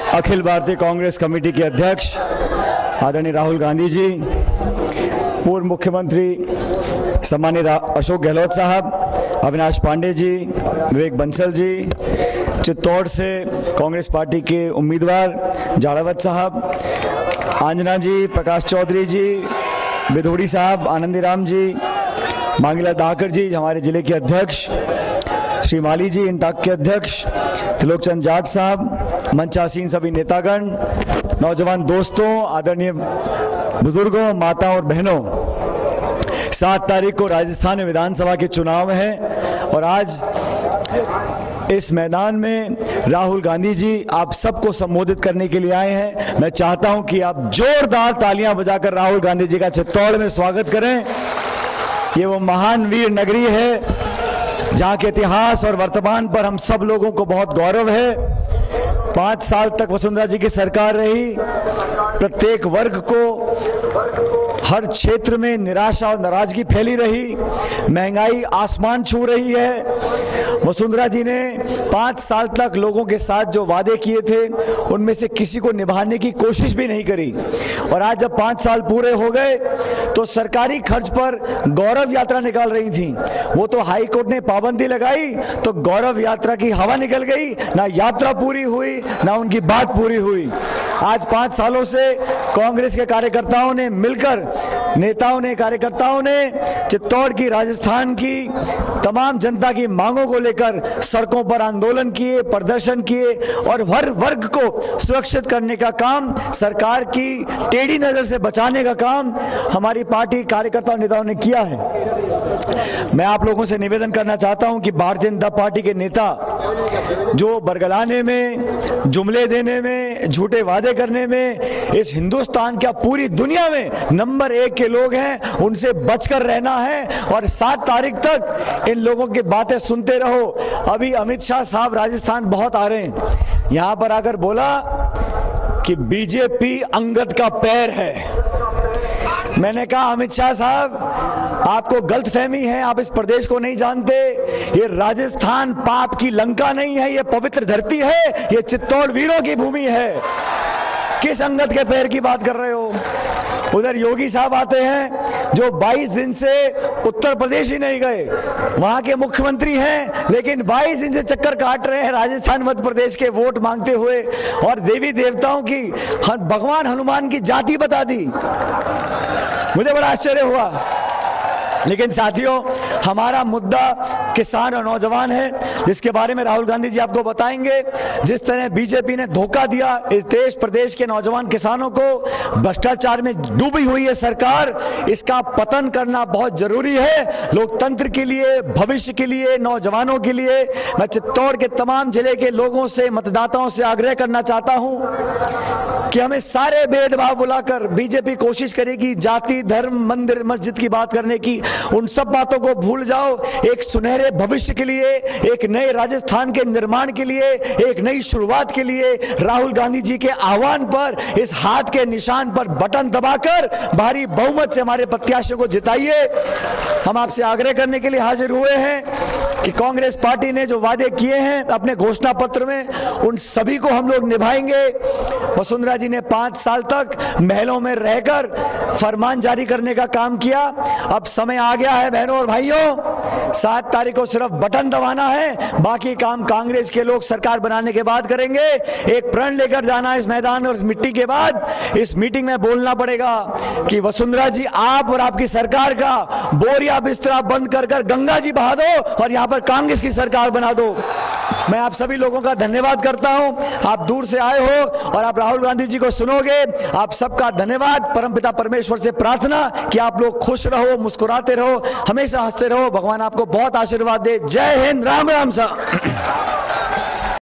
Akhil Bharatiya Congress committee के अध्यक्ष आदरणीय राहुल गांधी जी, पूर्व मुख्यमंत्री सम्मानित अशोक गहलोत साहब, अविनाश पांडे जी, विवेक बंसल जी, चित्तौड़ से कांग्रेस पार्टी के उम्मीदवार जाड़ावत साहब, आंजना जी, प्रकाश चौधरी जी, बिधोड़ी साहब, आनंदी राम जी, मांगीलाल दाकर जी हमारे जिले के अध्यक्ष, श्री माली जी इंटाक के अध्यक्ष, त्रिलोकचंद जाट साहब, मंचासीन सभी नेतागण, नौजवान दोस्तों, आदरणीय बुजुर्गों, माता और बहनों, 7 तारीख को राजस्थान में विधानसभा के चुनाव हैं और आज इस मैदान में राहुल गांधी जी आप सबको संबोधित करने के लिए आए हैं। मैं चाहता हूं कि आप जोरदार तालियां बजाकर राहुल गांधी जी का चित्तौड़ में स्वागत करें। ये वो महान वीर नगरी है जहां के इतिहास और वर्तमान पर हम सब लोगों को बहुत गौरव है। 5 साल तक वसुंधरा जी की सरकार रही, प्रत्येक वर्ग को हर क्षेत्र में निराशा और नाराजगी फैली रही, महंगाई आसमान छू रही है। वसुंधरा जी ने 5 साल तक लोगों के साथ जो वादे किए थे उनमें से किसी को निभाने की कोशिश भी नहीं करी और आज जब 5 साल पूरे हो गए तो सरकारी खर्च पर गौरव यात्रा निकाल रही थी। वो तो हाई कोर्ट ने पाबंदी लगाई तो गौरव यात्रा की हवा निकल गई, ना यात्रा पूरी हुई ना उनकी बात पूरी हुई। आज 5 सालों से कांग्रेस के कार्यकर्ताओं ने मिलकर, नेताओं ने, कार्यकर्ताओं ने चित्तौड़ की, राजस्थान की तमाम जनता की मांगों को लेकर सड़कों पर आंदोलन किए, प्रदर्शन किए और हर वर्ग को सुरक्षित करने का काम, सरकार की टेढ़ी नजर से बचाने का काम हमारी पार्टी कार्यकर्ता और नेताओं ने किया है। मैं आप लोगों से निवेदन करना चाहता हूं कि भारतीय जनता पार्टी के नेता जो बरगलाने में, जुमले देने में, झूठे वादे करने में इस हिंदुस्तान क्या पूरी दुनिया में नंबर 1 के लोग हैं, उनसे बचकर रहना है और 7 तारीख तक इन लोगों की बातें सुनते रहो। अभी अमित शाह साहब राजस्थान बहुत आ रहे हैं, यहां पर आकर बोला कि बीजेपी अंगद का पैर है। मैंने कहा अमित शाह साहब, आपको गलतफहमी है, आप इस प्रदेश को नहीं जानते। ये राजस्थान पाप की लंका नहीं है, ये पवित्र धरती है, ये चित्तौड़ वीरों की भूमि है। किस अंगद के पैर की बात कर रहे हो? उधर योगी साहब आते हैं जो 22 दिन से उत्तर प्रदेश ही नहीं गए, वहां के मुख्यमंत्री हैं लेकिन 22 दिन से चक्कर काट रहे हैं राजस्थान मध्य प्रदेश के वोट मांगते हुए और देवी देवताओं की, भगवान हनुमान की जाति बता दी। मुझे बड़ा आश्चर्य हुआ। लेकिन साथियों, हमारा मुद्दा किसान और नौजवान है, जिसके बारे में राहुल गांधी जी आपको बताएंगे। जिस तरह बीजेपी ने धोखा दिया इस देश प्रदेश के नौजवान किसानों को, भ्रष्टाचार में डूबी हुई है सरकार, इसका पतन करना बहुत जरूरी है लोकतंत्र के लिए, भविष्य के लिए, नौजवानों के लिए। मैं चित्तौड़ के तमाम जिले के लोगों से, मतदाताओं से आग्रह करना चाहता हूं कि हमें सारे भेदभाव बुलाकर, बीजेपी कोशिश करेगी जाति, धर्म, मंदिर, मस्जिद की बात करने की, उन सब बातों को भूल जाओ। एक सुनहरे भविष्य के लिए, एक नए राजस्थान के निर्माण के लिए, एक नई शुरुआत के लिए राहुल गांधी जी के आह्वान पर, इस हाथ के निशान पर बटन दबाकर भारी बहुमत से हमारे प्रत्याशियों को जिताइए। हम आपसे आग्रह करने के लिए हाजिर हुए हैं कि कांग्रेस पार्टी ने जो वादे किए हैं अपने घोषणा पत्र में, उन सभी को हम लोग निभाएंगे। वसुंधरा जी ने 5 साल तक महलों में रहकर फरमान जारी करने का काम किया। अब समय आ गया है बहनों और भाइयों, 7 तारीख को सिर्फ बटन दबाना है, बाकी काम कांग्रेस के लोग सरकार बनाने के बाद करेंगे। एक प्रण लेकर जाना इस मैदान और इस मिट्टी के बाद इस मीटिंग में बोलना पड़ेगा कि वसुंधरा जी, आप और आपकी सरकार का बोरिया बिस्तरा बंद कर गंगा जी बहा दो और यहां पर कांग्रेस की सरकार बना दो। मैं आप सभी लोगों का धन्यवाद करता हूं। आप दूर से आए हो और आप राहुल गांधी जी को सुनोगे। आप सबका धन्यवाद। परमपिता परमेश्वर से प्रार्थना कि आप लोग खुश रहो, मुस्कुराते रहो, हमेशा हंसते रहो। भगवान आपको बहुत आशीर्वाद दे। जय हिंद, राम राम सा।